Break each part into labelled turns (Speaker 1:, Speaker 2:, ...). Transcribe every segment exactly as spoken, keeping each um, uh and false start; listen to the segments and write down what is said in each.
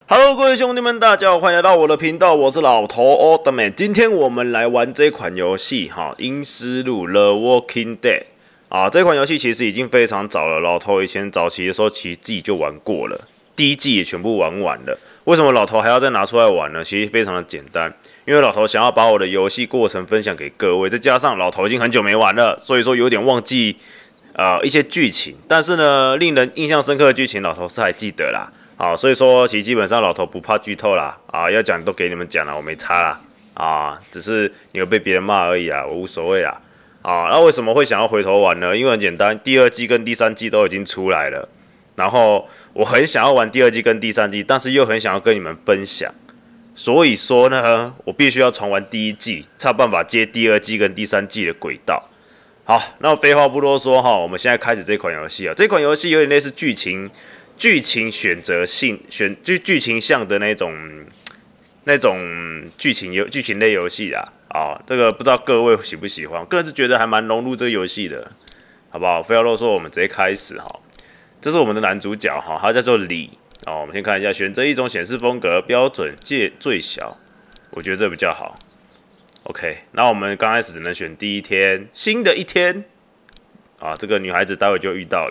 Speaker 1: Hello， 各位兄弟们，大家好，欢迎来到我的频道，我是老头 Oldman。今天我们来玩这款游戏，哈，《阴尸路 The Walking Dead》啊，这款游戏其实已经非常早了，老头以前早期的时候其实自己就玩过了，第一季也全部玩完了。为什么老头还要再拿出来玩呢？其实非常的简单，因为老头想要把我的游戏过程分享给各位，再加上老头已经很久没玩了，所以说有点忘记呃一些剧情，但是呢，令人印象深刻的剧情，老头是还记得啦。好，所以说其实基本上老头不怕剧透啦，啊，要讲都给你们讲了，我没差啦，啊，只是你会被别人骂而已啊，我无所谓啦，啊，那为什么会想要回头玩呢？因为很简单，第二季跟第三季都已经出来了，然后我很想要玩第二季跟第三季，但是又很想要跟你们分享，所以说呢，我必须要重玩第一季，才有办法接第二季跟第三季的轨道。好，那废话不多说哈，我们现在开始这款游戏啊，这款游戏有点类似剧情。剧情选择性选剧剧情向的那种那种剧情游剧情类游戏啦，啊、哦，这个不知道各位喜不喜欢，个人是觉得还蛮融入这个游戏的，好不好？废话啰嗦，我们直接开始哈。这是我们的男主角哈，他叫做李哦。我们先看一下，选择一种显示风格，标准界最小，我觉得这比较好。OK， 那我们刚开始只能选第一天，新的一天啊，这个女孩子待会就遇到了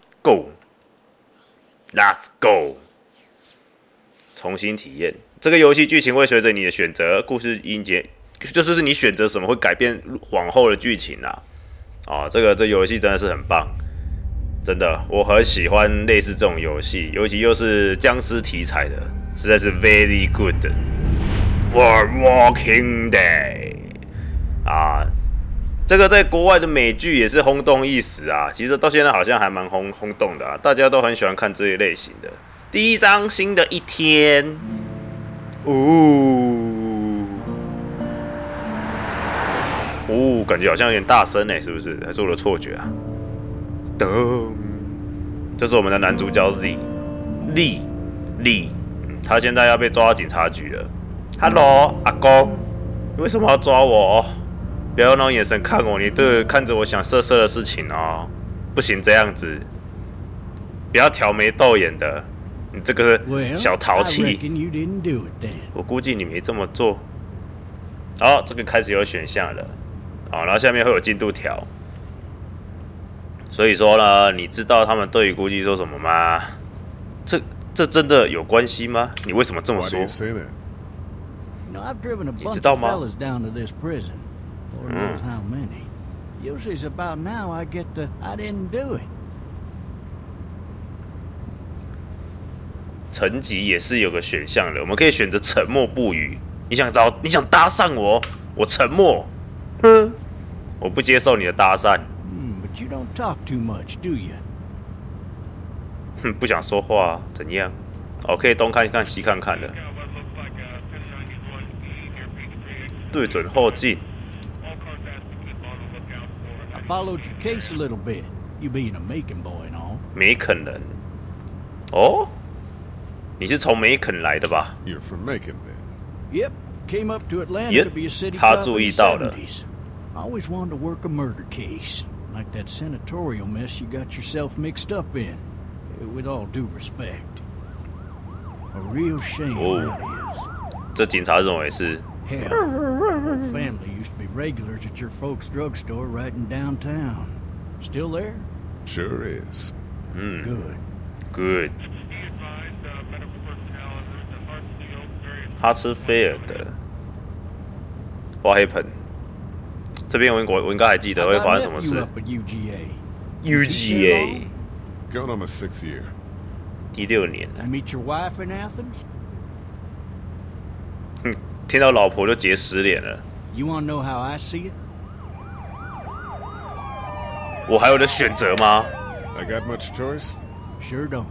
Speaker 1: ，Go。Let's go！ 重新体验这个游戏剧情会随着你的选择，故事音节就是你选择什么会改变往后的剧情啦。啊，这个这游戏真的是很棒，真的我很喜欢类似这种游戏，尤其又是僵尸题材的，实在是 very good。World Walking Dead 啊。这个在国外的美剧也是轰动一时啊，其实到现在好像还蛮轰轰动的啊，大家都很喜欢看这一类型的。第一章新的一天，呜、哦，哦，感觉好像有点大声哎，是不是？还是我的错觉啊？噔，这是我们的男主角 Z， 李李，他现在要被抓到警察局了。Hello， 阿公，你为什么要抓我？不要用那种眼神看我，你对看着我想色色的事情哦，不行这样子，不要挑眉逗眼的，你这个小淘气。我估计你没这么做。好，这个开始有选项了，好，然后下面会有进度条。所以说呢，你知道他们对于估计说什么吗？这这真的有关系吗？你为什么这么说？你知道吗？
Speaker 2: Lord knows how many. Usually it's about now I get the I didn't do it.
Speaker 1: 层级也是有个选项的，我们可以选择沉默不语。你想找你想搭讪我，我沉默，哼，我不接受你的搭讪。
Speaker 2: Hmm, but you don't talk too much, do you?
Speaker 1: 哼，不想说话，怎样？哦，可以东看看西看看的。对准后镜。
Speaker 2: Followed your case a little bit. You being a Macon boy and all.
Speaker 1: 梅肯人，哦，你是从梅肯来的吧
Speaker 3: You're from Macon, then.
Speaker 2: Yep. Came up to Atlanta
Speaker 1: Yep.
Speaker 2: to be a city
Speaker 1: 他
Speaker 2: cop
Speaker 1: 注
Speaker 2: in
Speaker 1: 意
Speaker 2: the
Speaker 1: 到了。
Speaker 2: seventies. I always wanted to work a murder case, like that senatorial mess you got yourself mixed up in. With all due respect, a real shame that is.
Speaker 1: 这警察认为是。
Speaker 2: Hell, whole family used to be regulars at your folks' drugstore right in downtown. Still there?
Speaker 3: Sure is.
Speaker 1: Mm.
Speaker 2: Good.
Speaker 1: Good. 哈茨菲尔德 ，What happened？ 这边我我应该还记得会发生什么事。U G A
Speaker 3: Going on my sixth year.
Speaker 1: 第六年了。
Speaker 2: You meet your wife in Athens?
Speaker 1: 哼，听到老婆就结十脸了。
Speaker 2: You want to know how I see it?
Speaker 1: 我还有的选择吗
Speaker 3: I got much choice?
Speaker 2: Sure don't.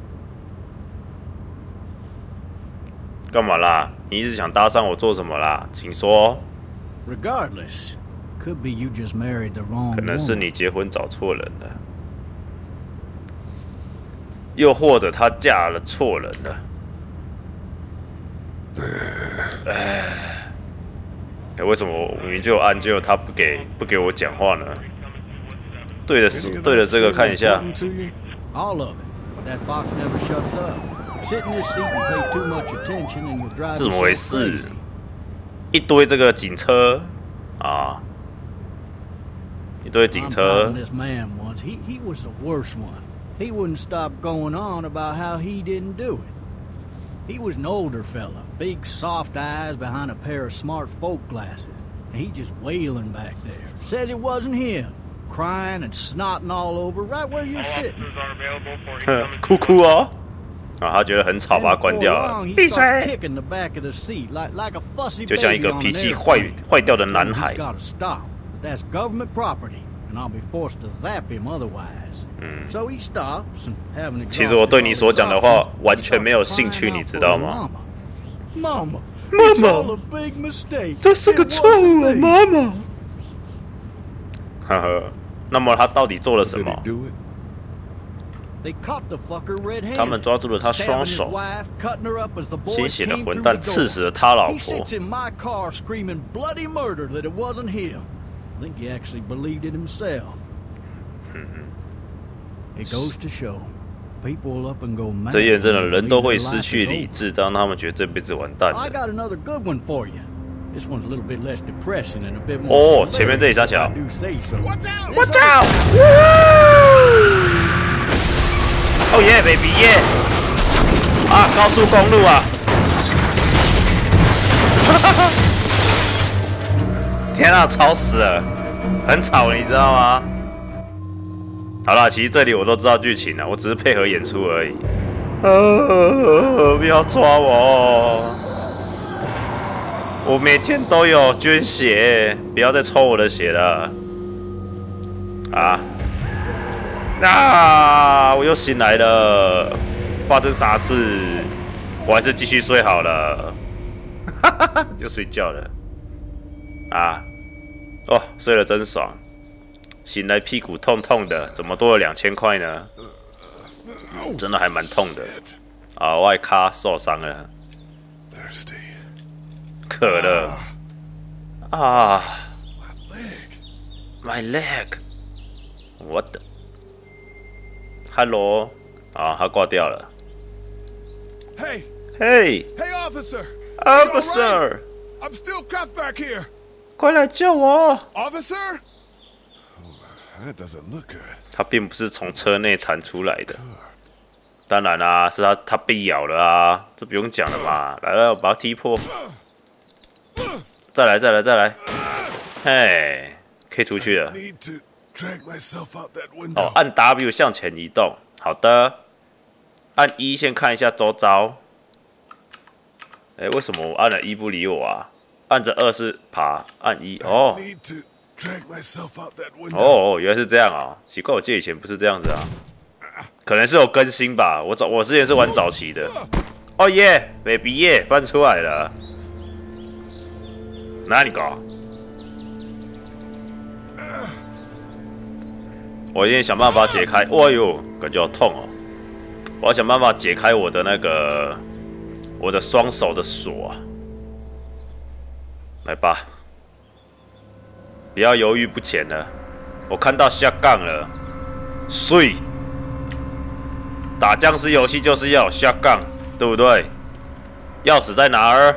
Speaker 1: 干嘛啦？你一直想搭讪我做什么啦？请说。
Speaker 2: Regardless, could be you just married the wrong
Speaker 1: 可能是
Speaker 2: woman.
Speaker 1: 你结婚找错人了，又或者她嫁了错人了。哎，为什么我明明就有按，结果他不给不给我讲话呢？对着对着这个看一下。
Speaker 2: All of it. That box never shuts up. Sit in this seat and pay too much attention, and you'll drive
Speaker 1: 这怎么回
Speaker 2: yourself
Speaker 1: 事
Speaker 2: crazy.？
Speaker 1: 一堆这个警车啊，一堆警
Speaker 2: I'm
Speaker 1: 车
Speaker 2: following。this man once. He he was the worst one. He wouldn't stop going on about how he didn't do it. He was an older fella, big soft eyes behind a pair of smart folk glasses. And he just wailing back there. Says it wasn't him. Crying and snotting all over right where you're sitting.
Speaker 1: 哭哭哦！啊，他觉得很吵，把它关掉了。闭嘴！
Speaker 2: Kicking the back of the seat like like a fussy
Speaker 1: 就像一
Speaker 2: baby
Speaker 1: 个
Speaker 2: on
Speaker 1: 脾
Speaker 2: an
Speaker 1: 气坏
Speaker 2: airplane.
Speaker 1: 坏掉的男孩
Speaker 2: He's。gotta stop. That's government property, and I'll be forced to zap him otherwise. So he stops and having
Speaker 1: 其实我对你所讲的话完全没有兴趣，你知道吗？
Speaker 2: Mama,
Speaker 1: 妈
Speaker 2: it's
Speaker 1: 妈
Speaker 2: all a big mistake.
Speaker 1: 这是个
Speaker 2: It
Speaker 1: 错误
Speaker 2: wasn't
Speaker 1: 啊，
Speaker 2: me.
Speaker 1: 妈妈。呵呵，那么他到底做了什
Speaker 3: Did he
Speaker 1: 么？
Speaker 3: do it?
Speaker 2: They caught the fucker red-handed.
Speaker 1: 他们抓住了他双
Speaker 2: Stabbing his
Speaker 1: 手，
Speaker 2: wife, cutting her up as the boys
Speaker 1: 鲜血的
Speaker 2: came
Speaker 1: 混
Speaker 2: through
Speaker 1: 蛋
Speaker 2: the
Speaker 1: 刺
Speaker 2: door.
Speaker 1: 死了他老
Speaker 2: He
Speaker 1: 婆
Speaker 2: sits。in my car screaming bloody murder that it wasn't him. I think he actually believed it himself. It goes to show, people will up and go mad.
Speaker 1: 这验证了
Speaker 2: when they
Speaker 1: 人都
Speaker 2: believe
Speaker 1: 会
Speaker 2: their
Speaker 1: 失
Speaker 2: life
Speaker 1: 去
Speaker 2: is
Speaker 1: 理
Speaker 2: over.
Speaker 1: 智，当他们觉得这辈子完蛋
Speaker 2: I
Speaker 1: 了。
Speaker 2: got another good one for you. This one's a little bit less depressing and a bit more.
Speaker 1: 哦，前面这里傻小
Speaker 2: I do say so.
Speaker 3: Watch out!
Speaker 1: Watch out! 哦耶，baby 耶！啊，高速公路啊！天啊，吵死了，很吵，你知道吗？好啦，其实这里我都知道剧情了，我只是配合演出而已。呃，不要抓我！我每天都有捐血，不要再抽我的血了。啊！啊！我又醒来了，发生啥事？我还是继续睡好了。哈哈哈，就睡觉了。啊！哦，睡得真爽。醒来屁股痛痛的，怎么多了两千块呢？真的还蛮痛的。啊，外卡受伤了。
Speaker 3: Thirsty.
Speaker 1: 渴了。啊 My leg. What the? Hello. 啊，他挂掉了。
Speaker 3: Hey,
Speaker 1: Hey,
Speaker 3: hey, officer!
Speaker 1: officer.
Speaker 3: I'm still cuffed back here.
Speaker 1: 快来救我！
Speaker 3: Officer? That doesn't look good.
Speaker 1: 他并不是从车内弹出来的。当然啦、啊，是他他被咬了啊，这不用讲了嘛。来了，我把他踢破。再来，再来，再来。嘿，可以出去了。
Speaker 3: Need to drag myself out that
Speaker 1: 哦
Speaker 3: window.，
Speaker 1: 按 W 向前移动。好的，按一先看一下周遭。哎，为什么我按了一不理我啊？按着二是爬，按一哦
Speaker 3: Need to drag myself out that window.
Speaker 1: 哦哦，原来是这样啊！奇怪，我记得以前不是这样子啊，可能是有更新吧。我早我之前是玩早期的。哦耶，baby 耶，翻出来了。哪里搞？我一定想办法解开。哎呦，感觉好痛哦！我要想办法解开我的那个我的双手的锁啊！来吧，不要犹豫不前了。我看到下杠了，碎！打僵尸游戏就是要有下杠，对不对？钥匙在哪儿？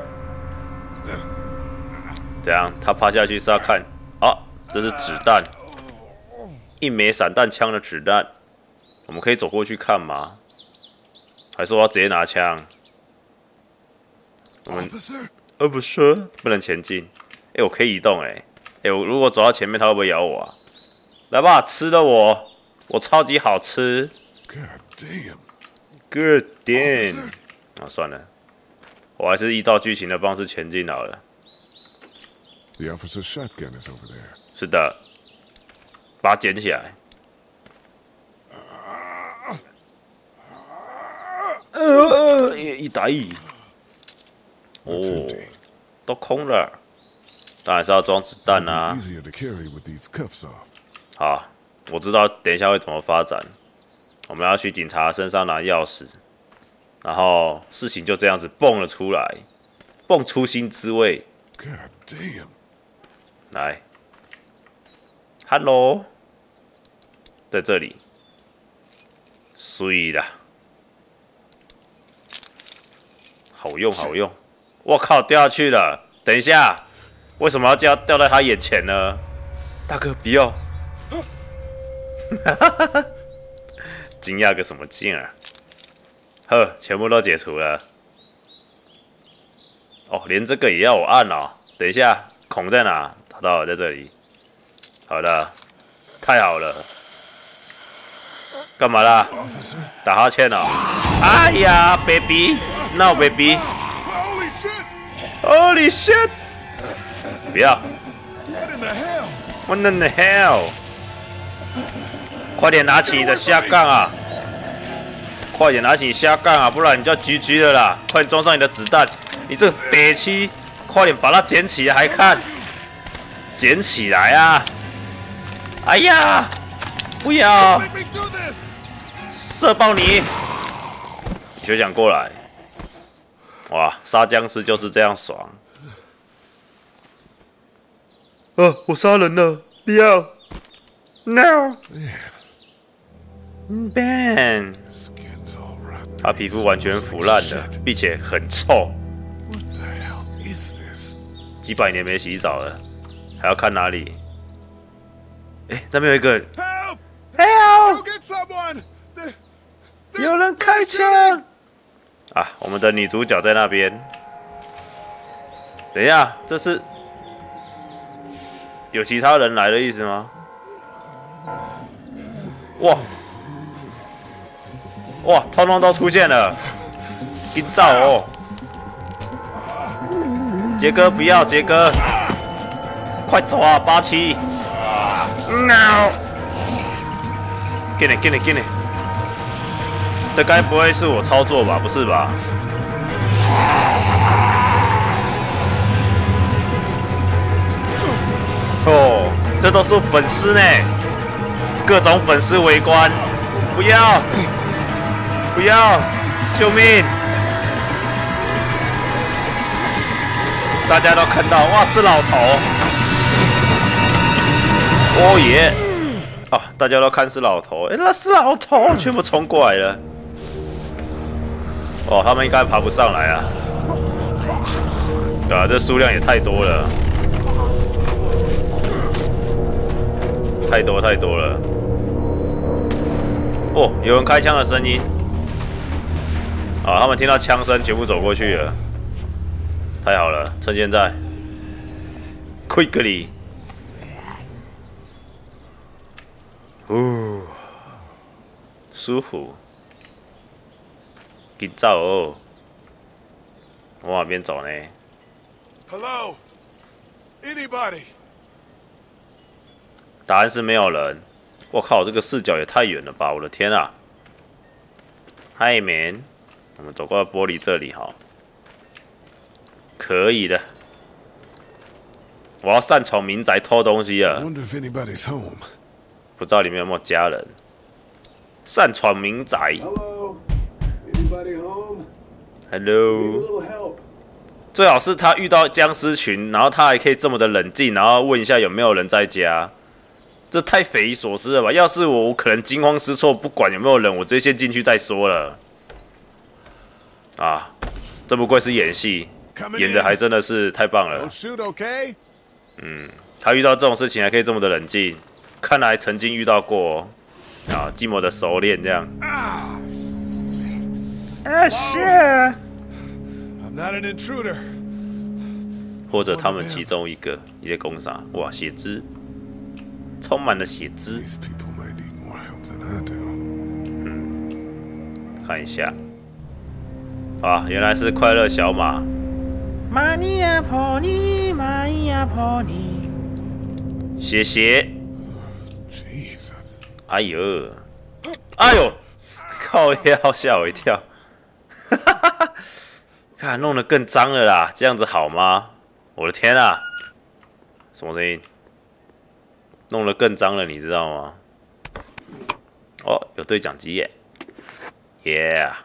Speaker 1: 怎样？他趴下去是要看？啊，这是子弹。一枚散弹枪的子弹，我们可以走过去看吗？还是我要直接拿枪？我们
Speaker 3: Officer?
Speaker 1: 呃不是，不能前进。哎、欸，我可以移动哎、欸。哎、欸，我如果走到前面，它会不会咬我啊？来吧，吃了我，我超级好吃。
Speaker 3: God damn.
Speaker 1: Good damn。啊，算了，我还是依照剧情的方式前进好了。
Speaker 3: The officer's shotgun is over there.
Speaker 1: 是的。把它捡起来。呃，一打一。哦，都空了。当然是要装子弹啊。
Speaker 3: Easier to carry with these cuffs off.
Speaker 1: 好，我知道等一下会怎么发展。我们要去警察身上拿钥匙，然后事情就这样子蹦了出来，蹦出新滋味。
Speaker 3: God damn.
Speaker 1: 来 ，Hello。在这里，碎啦！ 好用好用！我靠，掉下去了！等一下，为什么要掉掉在他眼前呢？大哥，不要！哈哈哈哈！惊讶个什么劲啊？呵，全部都解除了。哦，连这个也要我按哦。等一下，孔在哪？找到了，在这里。好的，太好了。干嘛啦？打哈欠哦。哎呀 ，baby，no baby。Holy shit！Holy shit！ 不要。What in the hell？ 快点拿起你的下杠啊！快点拿起你下杠啊，不然你就要 G G 了啦！快点装上你的子弹，你这个北七，快点把它捡起来，还看，捡起来啊！哎呀，不要，射爆你！学长过来，哇，杀僵尸就是这样爽！啊，我杀人了，不要 ，no。Ben， 他皮肤完全腐烂了，并且很臭。几百年没洗澡了，还要看哪里？哎、欸，那边有一个人 ，Help！ 有人开枪！啊，我们的女主角在那边。等一下，这是有其他人来的意思吗？哇！哇，通通都出现了，紧走哦！杰哥不要，杰哥，快走啊，八七 ！No！ 给你，给你，给你！这该不会是我操作吧？不是吧？哦，这都是粉丝呢，各种粉丝围观，不要！不要！救命！大家都看到，哇，是老头！哦耶！啊，大家都看是老头，哎、欸，那是老头，全部冲过来了。哦，他们应该爬不上来啊！对啊，这数量也太多了，太多太多了。哦，有人开枪的声音。啊！他们听到枪声，全部走过去了。太好了，趁现在 ，quickly， 呜，舒服，紧走哦！往哪边走呢
Speaker 3: ？Hello, anybody？
Speaker 1: 答案是没有人。我靠，这个视角也太远了吧！我的天啊 ！Hi man。我们走过玻璃这里哈，可以的。我要擅闯民宅偷东西了，不知道里面有没有家人。擅闯民宅 ，Hello， 最好是他遇到僵尸群，然后他还可以这么的冷静，然后问一下有没有人在家。这太匪夷所思了吧？要是我，我可能惊慌失措，不管有没有人，我直接先进去再说了。啊，这不愧是演戏，演的还真的是太棒了。嗯，他遇到这种事情还可以这么的冷静，看来曾经遇到过啊，寂寞的熟练这样。啊 shit！ 或者他们其中一个也在攻杀，哇，血汁，充满了血汁。嗯，看一下。啊，原来是快乐小马。玛尼亚婆尼，玛尼亚婆尼。谢谢。哎呦，哎呦，靠腰，吓我一跳。哈哈哈！看，弄得更脏了啦，这样子好吗？我的天啊！什么声音？弄得更脏了，你知道吗？哦，有对讲机耶。Yeah。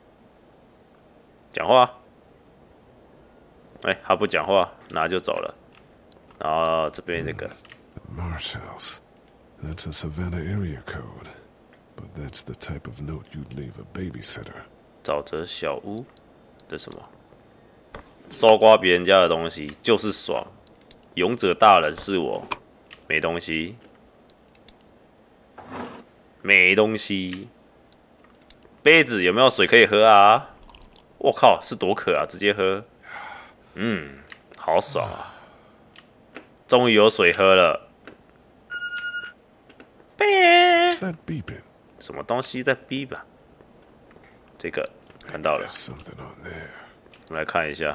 Speaker 1: 讲话，哎、欸，他不讲话，拿就走了。然后这边这个
Speaker 3: Marsh House, that's a Savannah area code, but that's the type of note you'd leave a babysitter.
Speaker 1: 沼泽小屋，这什么搜刮别人家的东西就是爽。勇者大人是我，没东西，没东西。杯子有没有水可以喝啊？我靠，是多渴啊！直接喝，嗯，好爽啊！终于有水喝了。
Speaker 3: What's that beeping?
Speaker 1: 什么东西在哔吧？这个看到了，
Speaker 3: There's something on there.
Speaker 1: 我们来看一下。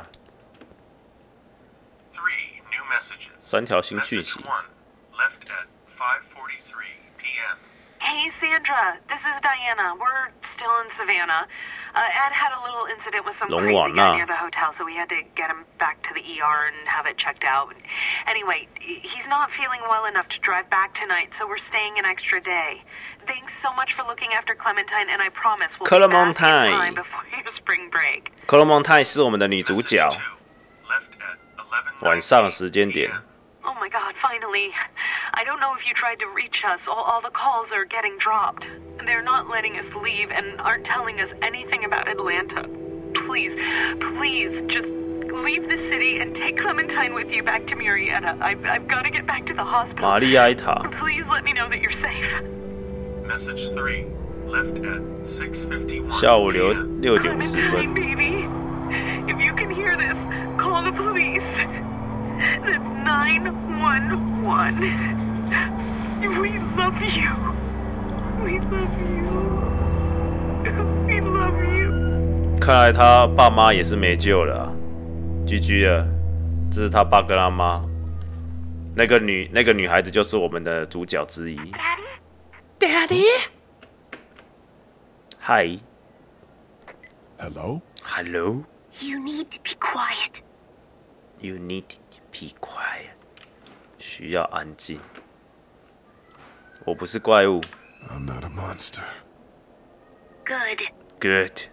Speaker 4: Three new messages.
Speaker 1: 三条新讯
Speaker 4: Message
Speaker 1: 息。
Speaker 4: one, left at five forty-three p m
Speaker 5: Hey, Sandra. This is Diana. We're still in Savannah. Uh, Ed had a little incident with some
Speaker 1: Long
Speaker 5: crazy
Speaker 1: one,
Speaker 5: guy
Speaker 1: nah.
Speaker 5: near the hotel, so we had to get him back to the E R and have it checked out. Anyway, he's not feeling well enough to drive back tonight, so we're staying an extra day. Thanks so much for looking after Clementine, and I promise we'll be back in
Speaker 1: Clementine.
Speaker 5: time before your spring break.
Speaker 1: 克罗蒙泰是我们的女主
Speaker 4: Message
Speaker 1: 角，
Speaker 4: two, left at eleven
Speaker 1: 晚上时间点。
Speaker 5: Oh my god, finally. I don't know if you tried to reach us. All, all the calls are getting dropped. They're not letting us leave and aren't telling us anything about Atlanta. Please, please, just leave the city and take Clementine with you back to Murrieta. I've, I've got to get back to the hospital.
Speaker 1: 玛丽埃塔。
Speaker 5: Please let me know that you're safe.
Speaker 4: Message three, left at six fifty-one
Speaker 1: 下午六
Speaker 4: p m
Speaker 1: 六点五十
Speaker 5: Clementine,
Speaker 1: 分。
Speaker 5: baby. If you can hear this, call the police. That's nine one one. We love you. We love you. We love you.
Speaker 1: 看来他爸妈也是没救了、啊、，G G 了。这是他爸跟他妈。那个女那个女孩子就是我们的主角之一。Daddy。Hi。
Speaker 3: Hello?
Speaker 1: Hello.
Speaker 6: You need to be quiet.
Speaker 1: You need to be quiet. 需要安静。我不是怪物。
Speaker 3: I'm not a monster.
Speaker 6: Good.
Speaker 1: Good.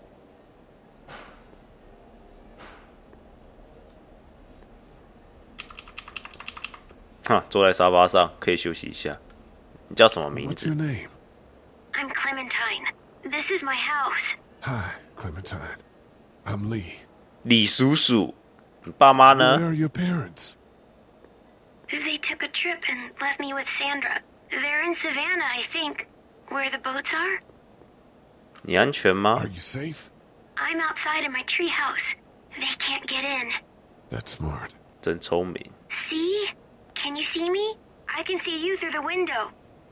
Speaker 1: 哈，坐在沙发上可以休息一下。你叫什么名
Speaker 3: What's
Speaker 1: 字
Speaker 3: your？ name?
Speaker 6: I'm Clementine. This is my house.
Speaker 3: Hi, Clementine. I'm Lee.
Speaker 1: 李叔叔。你爸妈
Speaker 3: Where
Speaker 1: 呢？
Speaker 3: are your parents?
Speaker 6: They took a trip and left me with Sandra. They're in Savannah, I think. Where the boats are?
Speaker 1: 你安全吗
Speaker 3: Are？you safe?
Speaker 6: I'm outside in my treehouse. They can't get in.
Speaker 3: That's smart.
Speaker 1: 真聪明。
Speaker 6: See? Can you see me? I can see you through the window.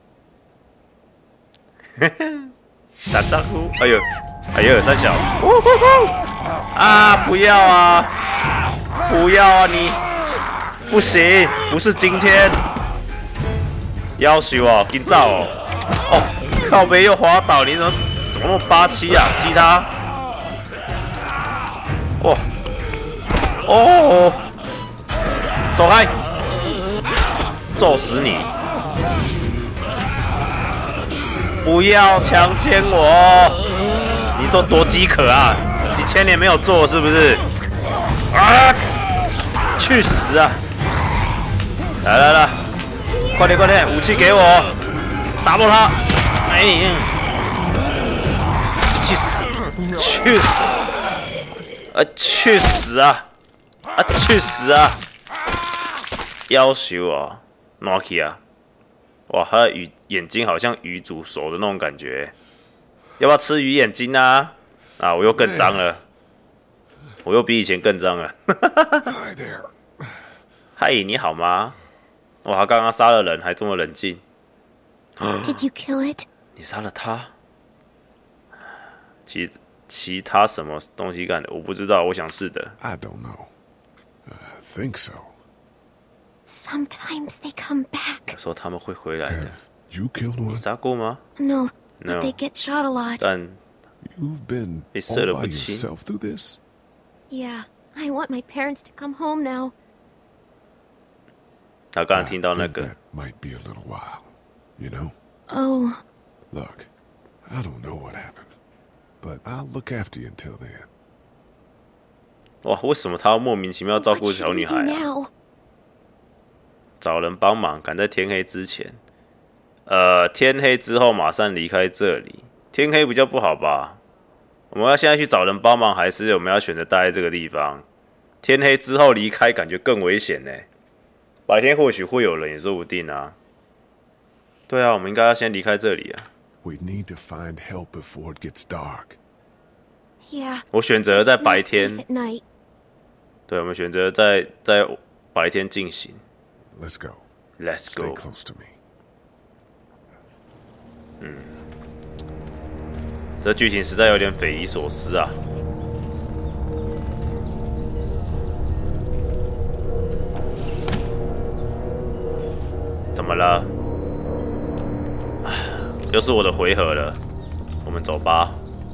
Speaker 1: 打招呼。哎呦，哎呦，三小。呜呼呼啊！不要啊！不要啊你！不行，不是今天。要求哦，紧走哦！哦，靠背又滑倒，你怎么怎么那么霸气啊？踢他！哇！哦！走开！揍死你！不要强奸我！你都多饥渴啊！几千年没有做是不是？啊！去死啊！来来来，快点快点，武器给我，打爆他！哎，去死！去死！啊，去死啊！啊，去死啊！要求啊，拿起啊！哇，他的鱼眼睛好像鱼煮熟的那种感觉，要不要吃鱼眼睛啊？啊，我又更脏了，我又比以前更脏了。
Speaker 3: Hi there.
Speaker 1: 嗨，你好吗？哇，他刚刚杀了人，还这么冷静。
Speaker 6: Did you kill it?
Speaker 1: 你杀了他？其其他什么东西干的？我不知道，我想是的。
Speaker 3: I don't know. I think so.
Speaker 6: Sometimes they come back.
Speaker 1: 有时候他们会回来的
Speaker 3: Have。you killed
Speaker 1: 你
Speaker 3: one?
Speaker 1: 杀过吗？
Speaker 6: No,
Speaker 1: No.
Speaker 6: but they get shot a lot.
Speaker 1: 但
Speaker 3: You've been
Speaker 1: They said
Speaker 3: all
Speaker 1: it
Speaker 3: by
Speaker 1: would seem-
Speaker 3: yourself through this?
Speaker 6: Yeah, I want my parents to come home now.
Speaker 1: 他刚刚
Speaker 3: I
Speaker 1: 听到那
Speaker 3: think
Speaker 1: 个
Speaker 3: that might be a little while. You know?
Speaker 6: Oh,
Speaker 3: Look, I don't know what happened, but I'll look after you until then.
Speaker 1: 哇，为什么他要莫名其妙照
Speaker 6: what
Speaker 1: 顾
Speaker 6: should
Speaker 1: 小
Speaker 6: we
Speaker 1: 女
Speaker 6: do
Speaker 1: 孩啊？
Speaker 6: now?
Speaker 1: 找人帮忙，赶在天黑之前。呃，天黑之后马上离开这里。天黑比较不好吧？我们要现在去找人帮忙，还是我们要选择待在这个地方？ 天黑之后离开，感觉更危险呢。白天或许会有人，也说不定啊。对啊，我们应该要先离开这里啊。
Speaker 3: We need to find help before it gets dark.
Speaker 6: Yeah.
Speaker 1: 我选择在白天
Speaker 6: Not safe at night.
Speaker 1: 对，我们选择在在白天进行。
Speaker 3: Let's go.
Speaker 1: Let's
Speaker 3: Stay
Speaker 1: go。
Speaker 3: close to me.
Speaker 1: 嗯，这剧情实在有点匪夷所思啊。怎么了？又是我的回合了，我们走吧。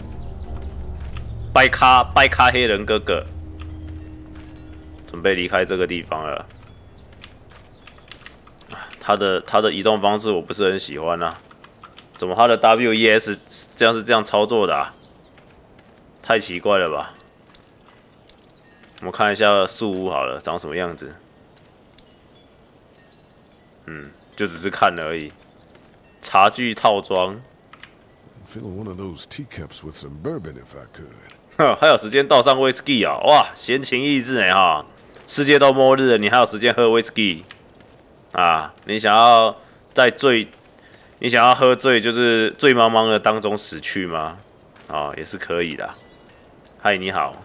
Speaker 1: 拜咖拜咖黑人哥哥，准备离开这个地方了。他的他的移动方式我不是很喜欢啊，怎么他的 W E S 这样是这样操作的啊？太奇怪了吧！我们看一下树屋好了，长什么样子？嗯，就只是看而已。茶具套装，
Speaker 3: Fill one of those teacups with some bourbon if I could.
Speaker 1: 哼，还有时间倒上威士忌啊！哇，闲情逸致呢哈！世界都末日了，你还有时间喝威士忌啊？你想要在醉，你想要喝醉，就是醉茫茫的当中死去吗？啊，也是可以的。嗨，你好。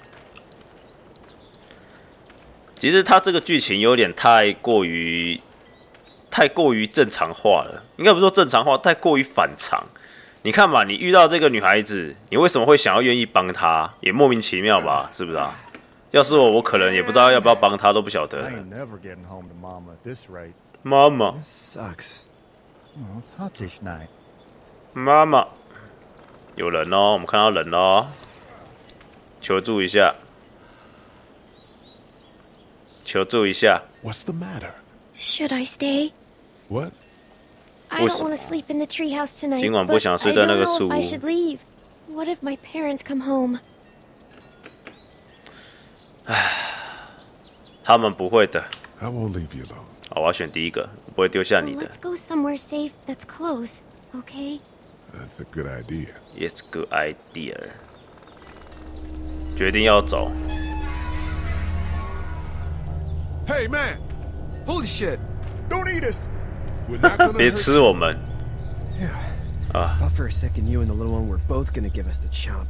Speaker 1: 其实他这个剧情有点太过于。太过于正常化了，应该不是说正常化，太过于反常。你看嘛，你遇到这个女孩子，你为什么会想要愿意帮她？也莫名其妙吧，是不是啊？要是我，我可能也不知道要不要帮她，都不晓得。妈妈
Speaker 7: Sucks. Oh, it's hot dish night.
Speaker 1: 妈妈，有人哦，我们看到人哦，求助一下，求助一下。
Speaker 3: What's the matter?
Speaker 6: Should I stay?
Speaker 3: What?
Speaker 6: I don't want to sleep in the treehouse tonight.
Speaker 1: 今晚不
Speaker 6: but
Speaker 1: 想
Speaker 6: I
Speaker 1: 睡在
Speaker 6: don't
Speaker 1: 那个
Speaker 6: know
Speaker 1: 树
Speaker 6: if
Speaker 1: 屋。
Speaker 6: I should leave. What if my parents come home?
Speaker 1: 他们不会的。
Speaker 3: I won't leave you alone.
Speaker 1: 好，我要选第一个，我不会丢下你的。
Speaker 6: Let's go somewhere safe that's close, okay?
Speaker 3: That's a good idea.
Speaker 1: It's a good idea. 决定要走。
Speaker 3: Hey, man!
Speaker 7: Holy shit!
Speaker 3: Don't eat us! We're not gonna
Speaker 1: 别
Speaker 3: hurt
Speaker 1: 吃我们
Speaker 7: Yeah.
Speaker 1: 啊！
Speaker 7: Thought for a second you and the little one were both gonna give us the chomp.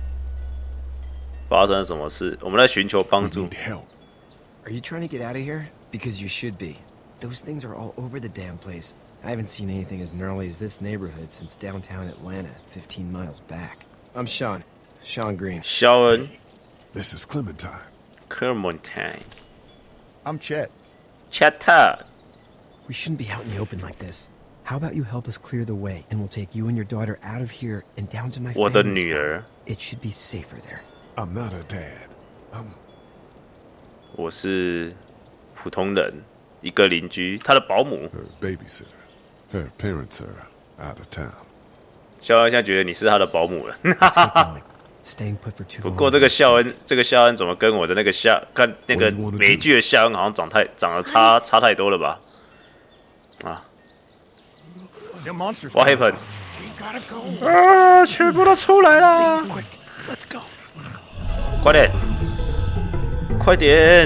Speaker 1: 发生了什么事？我们在寻求帮
Speaker 3: We
Speaker 1: 助
Speaker 3: need。help.
Speaker 7: Are you trying to get out of here? Because you should be. Those things are all over the damn place. I haven't seen anything as gnarly as this neighborhood since downtown Atlanta, fifteen miles back. I'm Sean. Sean Green.
Speaker 1: 肖恩
Speaker 3: This is Clementine.
Speaker 1: Clementine
Speaker 8: I'm Chet.
Speaker 1: Chatta
Speaker 7: We shouldn't be out in the open like this. How about you help us clear the way, and we'll take you and your daughter out of here and down to my
Speaker 1: 我的
Speaker 7: family's
Speaker 1: 女
Speaker 7: farm.
Speaker 1: 儿，
Speaker 7: It should be safer there.
Speaker 3: I'm not her dad. I'm
Speaker 1: 我是普通人，一个邻居，他的保姆。
Speaker 3: her babysitter. Her parents are out of town.
Speaker 1: 肖恩现在觉得你是他的保姆了。
Speaker 7: Let's get going. Staying put for too
Speaker 1: 不
Speaker 7: long.
Speaker 1: 过这个肖恩，这个肖恩怎么跟我的那个肖，看那个
Speaker 3: What do you wanna do?
Speaker 1: 美剧的肖恩好像长太长得差差太多了吧？啊
Speaker 8: The monsters.
Speaker 1: ，What happened？
Speaker 8: We gotta go.
Speaker 1: 啊，全部都出来了！
Speaker 7: Quick, let's go.
Speaker 1: 快点，快点，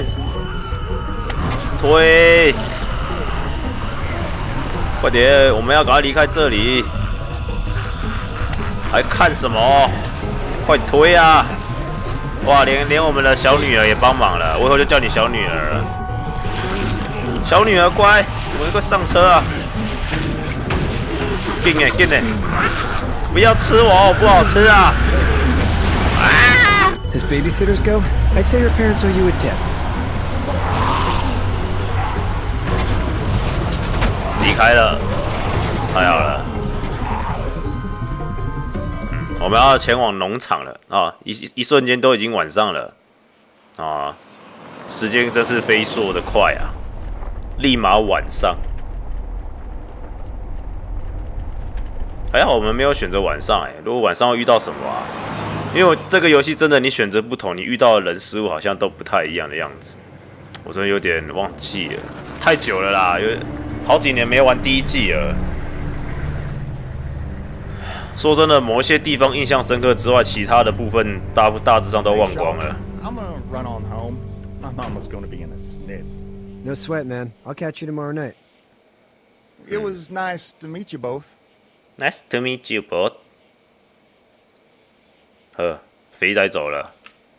Speaker 1: 推！快点，我们要赶快离开这里！还看什么？快推啊！哇，连连我们的小女儿也帮忙了，我以后就叫你小女儿了。小女儿乖，我们快上车啊！进哎进哎！不要吃我，不好吃啊！
Speaker 7: As babysitters go, I'd say your parents owe you a tip.
Speaker 1: 离开了，太好了。嗯，我们要前往农场了啊！一一瞬间都已经晚上了啊！时间真是飞速的快啊！立马晚上。还好我们没有选择晚上哎、欸，如果晚上会遇到什么啊？因为这个游戏真的你选择不同，你遇到的人事物好像都不太一样的样子。我真的有点忘记了，太久了啦，有好几年没玩第一季了。说真的，某一些地方印象深刻之外，其他的部分大大致上都忘光了。
Speaker 8: I'm gonna run on home. My mama's gonna be in a snit.
Speaker 7: No sweat, man. I'll catch you tomorrow night.
Speaker 8: It was nice to meet you both.
Speaker 1: Nice to meet you both。呵，肥仔走了。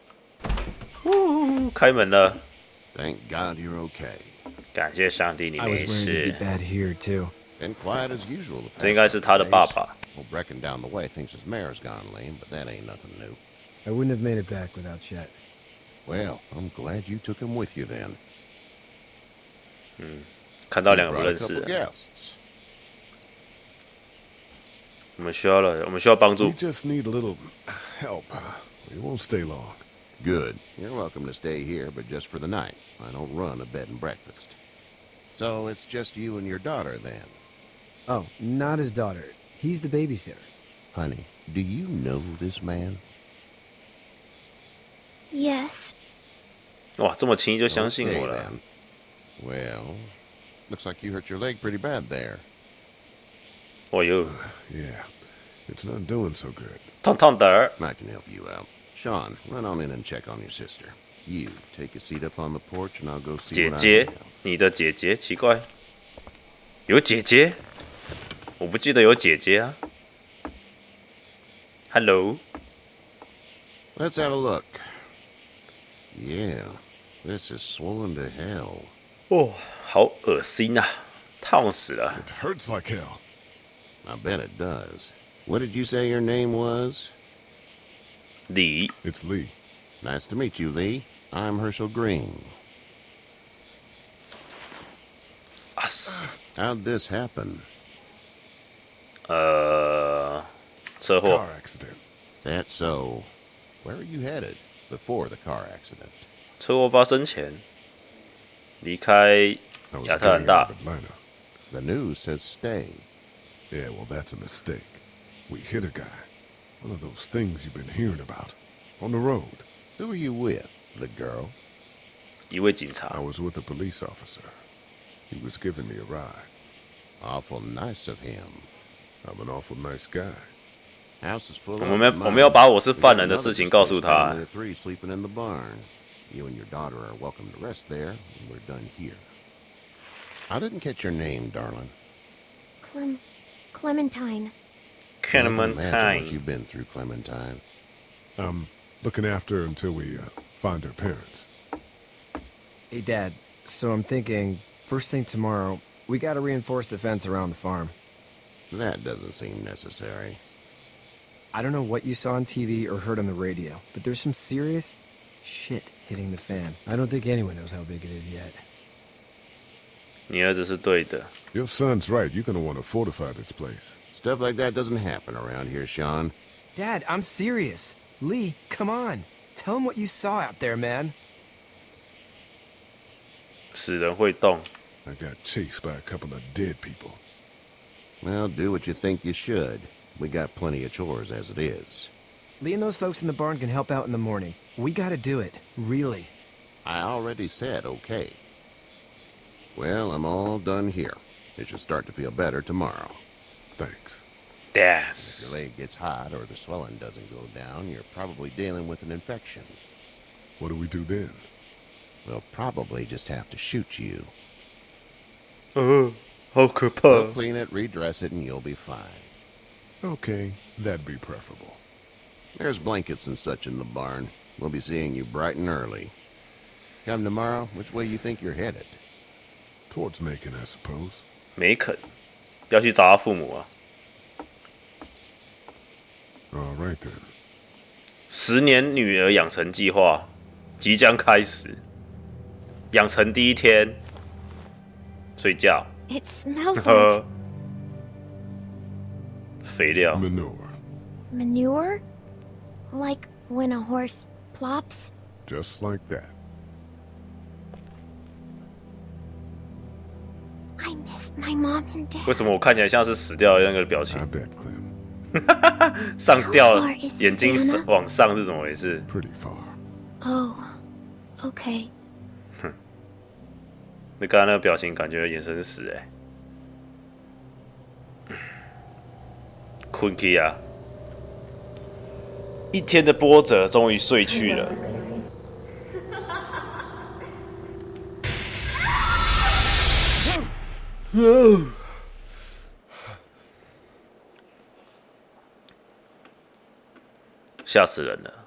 Speaker 1: 呜，开门了。
Speaker 9: Thank God you're okay.
Speaker 1: 感谢上帝，你
Speaker 7: I
Speaker 1: 没
Speaker 7: was worried it'd
Speaker 1: 事
Speaker 7: be。bad here too.
Speaker 9: Been quiet as usual the
Speaker 1: 这应
Speaker 9: past
Speaker 1: 该是他的
Speaker 9: couple
Speaker 1: 爸
Speaker 9: days.
Speaker 1: 爸。
Speaker 9: Well, Brecken down the way thinks his mare's gone lame, but that ain't nothing new.
Speaker 7: I wouldn't have made it back without Chet.
Speaker 9: Well, I'm glad you took him with you then.
Speaker 1: 看到两个
Speaker 9: You
Speaker 1: 不
Speaker 9: brought a
Speaker 1: 认识
Speaker 9: couple
Speaker 1: 的，
Speaker 9: guests.
Speaker 1: 我们需要了，我们需要帮
Speaker 3: We
Speaker 1: 助。
Speaker 3: just need a little help. We won't stay long.
Speaker 9: Good. You're welcome to stay here, but just for the night. I don't run a bed and breakfast. So it's just you and your daughter then.
Speaker 7: Oh, not his daughter. He's the babysitter.
Speaker 9: Honey, do you know this man?
Speaker 6: Yes.
Speaker 1: 哇，这么轻易就相信
Speaker 9: Okay,
Speaker 1: 我了。
Speaker 9: then. Well, looks like you hurt your leg pretty bad there.
Speaker 1: 哦呦，
Speaker 3: Yeah, it's not doing so good.
Speaker 1: 痛痛的儿。
Speaker 9: I can help you out. Sean, run on in and check on your sister. You, take a seat up on the porch and I'll go see
Speaker 1: 姐
Speaker 9: what I
Speaker 1: 姐
Speaker 9: can help.，
Speaker 1: 你的姐姐奇怪，有姐姐？我不记得有姐姐啊。Hello，
Speaker 9: Let's have a look. Yeah, this is swollen to hell.
Speaker 1: 哦，好恶心啊，烫死了。
Speaker 3: It hurts like hell.
Speaker 9: I bet it does. What did you say your name was?
Speaker 1: 李
Speaker 3: It's Lee.
Speaker 9: Nice to meet you, Lee. I'm Herschel Green.
Speaker 1: 啊死，
Speaker 9: How'd this happen?
Speaker 1: 呃，车祸
Speaker 3: Car accident.
Speaker 9: That's so. Where are you headed before the car accident?
Speaker 1: 车祸发生前离开
Speaker 3: I was
Speaker 1: 亚特兰
Speaker 3: getting
Speaker 1: 大
Speaker 3: out of Atlanta.
Speaker 9: The news says stay.
Speaker 3: Yeah, well, that's a mistake. We hit a guy. One of those things you've been hearing about. On the road.
Speaker 9: Who are you with? The girl?
Speaker 1: 一位警
Speaker 3: I
Speaker 1: 察，
Speaker 3: was with a police officer. He was giving me a ride.
Speaker 9: Awful nice of him.
Speaker 3: I'm an awful nice guy.
Speaker 9: House is full
Speaker 1: 我
Speaker 9: of
Speaker 1: 们没
Speaker 9: mice.
Speaker 1: 我们要把我是
Speaker 9: We got
Speaker 1: 犯人的
Speaker 9: another
Speaker 1: 事情告诉
Speaker 9: disgraced
Speaker 1: 他
Speaker 9: family。of three sleeping in the barn. You and your daughter are welcome to rest there when we're done here. I didn't catch your name, darling.
Speaker 6: Clem... Clementine.
Speaker 9: I can imagine what
Speaker 1: Clementine，
Speaker 9: you've been through, Clementine.
Speaker 3: I'm looking after her until we uh, find her parents.
Speaker 7: Hey, Dad. So I'm thinking, first thing tomorrow, we gotta reinforce the fence around the farm.
Speaker 9: That doesn't seem necessary.
Speaker 7: I don't know what you saw on T V or heard on the radio, but there's some serious shit hitting the fan. I don't think anyone knows how big it is yet.
Speaker 1: 你儿子是对的。
Speaker 3: Your son's right. You're gonna want to fortify this place.
Speaker 9: Stuff like that doesn't happen around here, Sean.
Speaker 7: Dad, I'm serious. Lee, come on. Tell him what you saw out there, man.
Speaker 1: 死人会动，
Speaker 3: I got chased by a couple of dead people.
Speaker 9: Well, do what you think you should. We got plenty of chores as it is.
Speaker 7: Lee and those folks in the barn can help out in the morning. We gotta do it. Really.
Speaker 9: I already said okay. Well, I'm all done here. It should start to feel better tomorrow.
Speaker 3: Thanks.
Speaker 9: If your
Speaker 1: Yes，
Speaker 9: leg gets hot or the swelling doesn't go down, you're probably dealing with an infection.
Speaker 3: What do we do then?
Speaker 9: We'll probably just have to shoot you.
Speaker 1: 呃，好可怕。
Speaker 9: We'll clean it, redress it, and you'll be fine.
Speaker 3: Okay, that'd be preferable.
Speaker 9: There's blankets and such in the barn. We'll be seeing you bright and early. Come tomorrow, which way you think you're headed?
Speaker 3: Towards Macon, I suppose.
Speaker 1: 梅肯要去找他父母啊。
Speaker 3: All right then.
Speaker 1: 十年女儿养成计划即将开始。养成第一天，睡觉，
Speaker 6: It smells like
Speaker 1: 喝肥料，
Speaker 3: Manure.
Speaker 6: manure? Like when a horse plops?
Speaker 3: Just like that.
Speaker 6: I miss my mom and
Speaker 1: 为
Speaker 6: dad.
Speaker 1: 什么我看起来像是死掉的那个表
Speaker 3: I
Speaker 1: 情？
Speaker 3: bet, Clem.
Speaker 1: 上吊
Speaker 6: How far is
Speaker 1: 眼睛
Speaker 6: Savannah?
Speaker 1: 往上是怎么回事？
Speaker 3: Pretty far.
Speaker 6: Oh, okay.
Speaker 1: 那刚刚那个表情，感觉眼神死哎、欸。困起啊！一天的波折终于睡去了。 吓死人了！